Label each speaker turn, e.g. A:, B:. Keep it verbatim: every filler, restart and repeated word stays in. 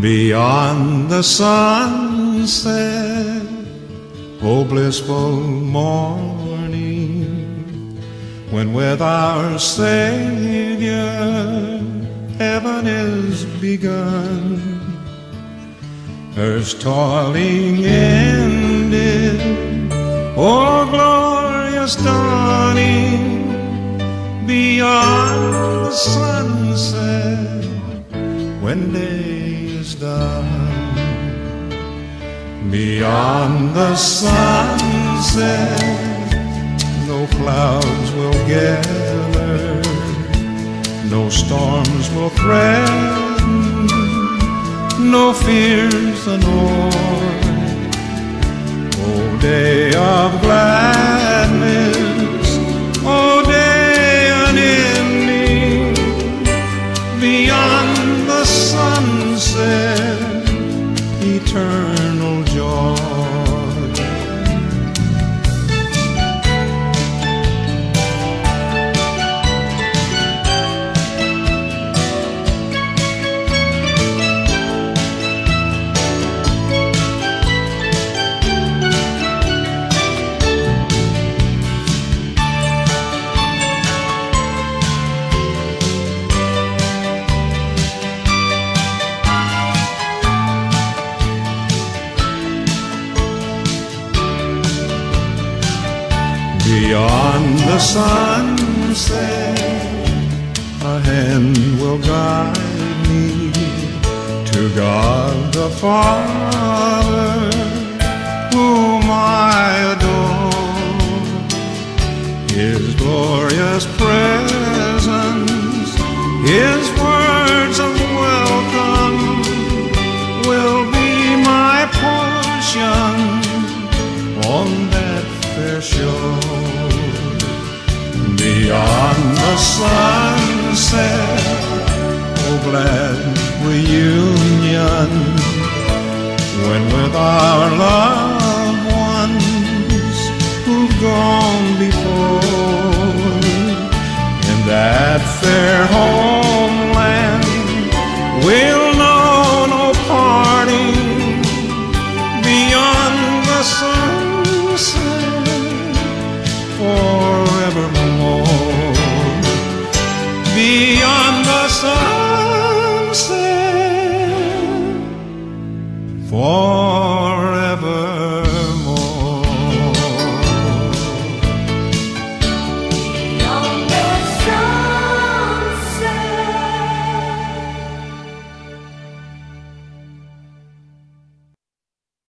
A: Beyond the sunset, oh blissful morning, when with our Savior heaven is begun, earth's toiling ended, oh glorious dawning. Beyond the sunset, when day is done, beyond the sunset, no clouds will gather, no storms will threaten, no fears annoy. O day of gladness, O day unending, beyond the sunset, eternal joy. Beyond the sunset, a hand will guide me to God the Father, whom I adore. His glorious presence, His words of welcome will be my portion on that fair shore. Beyond the sunset, oh glad reunion, when with our loved ones who've gone before, in that fair homeland we'll know no parting. Beyond the sunset, forevermore. Beyond the sunset, forevermore.